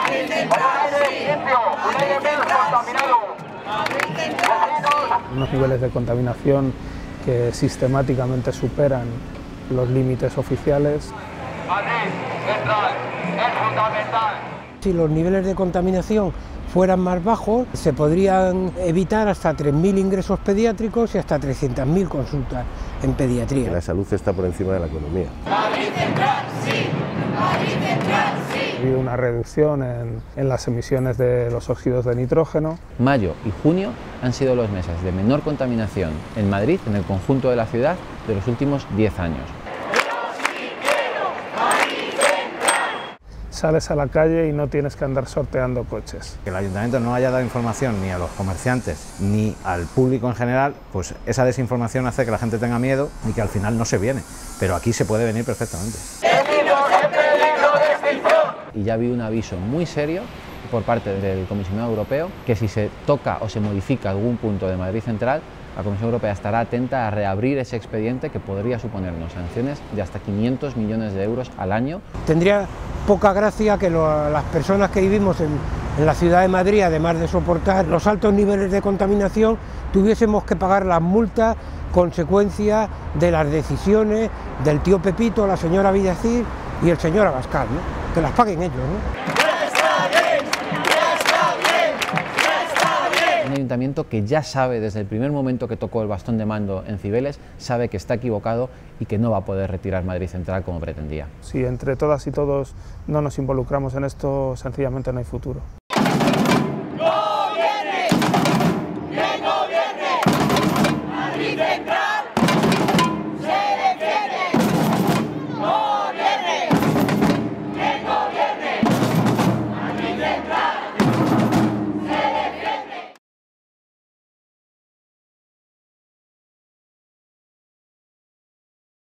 Unos niveles de contaminación que sistemáticamente superan los límites oficiales. Madrid Central es fundamental. Si los niveles de contaminación fueran más bajos, se podrían evitar hasta 3.000 ingresos pediátricos y hasta 300.000 consultas en pediatría. La salud está por encima de la economía. Madrid Central, sí. Madrid Central, sí. Ha habido una reducción en las emisiones de los óxidos de nitrógeno. Mayo y junio han sido los meses de menor contaminación en Madrid, en el conjunto de la ciudad, de los últimos 10 años. Sales a la calle y no tienes que andar sorteando coches. Que el ayuntamiento no haya dado información ni a los comerciantes ni al público en general, pues esa desinformación hace que la gente tenga miedo y que al final no se viene, pero aquí se puede venir perfectamente. Y ya ha habido un aviso muy serio por parte del Comisionado Europeo que si se toca o se modifica algún punto de Madrid Central, la Comisión Europea estará atenta a reabrir ese expediente que podría suponernos sanciones de hasta 500 millones de euros al año. Tendría poca gracia que las personas que vivimos en la ciudad de Madrid, además de soportar los altos niveles de contaminación, tuviésemos que pagar las multas consecuencia de las decisiones del tío Pepito, la señora Villacir y el señor Abascal, ¿no? Que las paguen ellos, ¿no? Un ayuntamiento que ya sabe desde el primer momento que tocó el bastón de mando en Cibeles, sabe que está equivocado y que no va a poder retirar Madrid Central como pretendía. Si entre todas y todos no nos involucramos en esto, sencillamente no hay futuro.